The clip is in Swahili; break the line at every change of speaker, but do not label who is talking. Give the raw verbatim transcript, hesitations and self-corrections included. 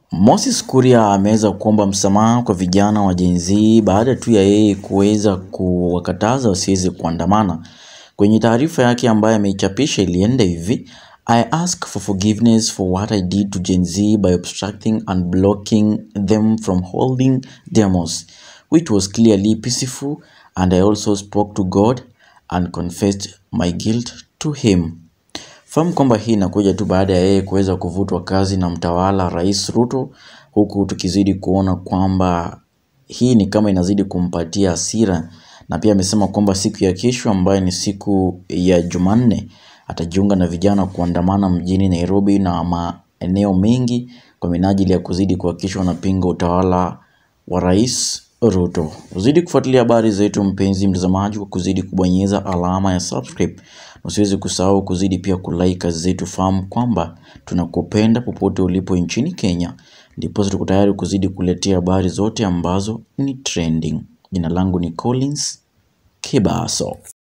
Moses Kuria ameweza kuomba msamaha kwa vijana wa Gen Z baada tu ya yeye kuweza kuwakataza wasiweze kuandamana. Kwenye taarifa yake ambayo ameichapisha ilienda hivi: I ask for forgiveness for what I did to Gen Z by obstructing and blocking them from holding demos, which was clearly peaceful, and I also spoke to God and confessed my guilt to him. Fahamu kwamba hii inakuja tu baada ya yeye kuweza kuvutwa kazi na mtawala Rais Ruto, huku tukizidi kuona kwamba hii ni kama inazidi kumpatia hasira, na pia amesema kwamba siku ya kesho ambayo ni siku ya Jumanne atajiunga na vijana kuandamana mjini Nairobi na maeneo mengi kwa minajili ya kuzidi kuhakikisha wanapinga utawala wa Rais Ruto. Uzidi kufuatilia habari zetu mpenzi mtazamaji kwa kuzidi kubonyeza alama ya subscribe. Usiweze kusahau kuzidi pia kulike zetu. Fahamu kwamba tunakupenda popote ulipo nchini Kenya. Ndipo tuko tayari kuzidi kuletea habari zote ambazo ni trending. Jina langu ni Collins Kibaso.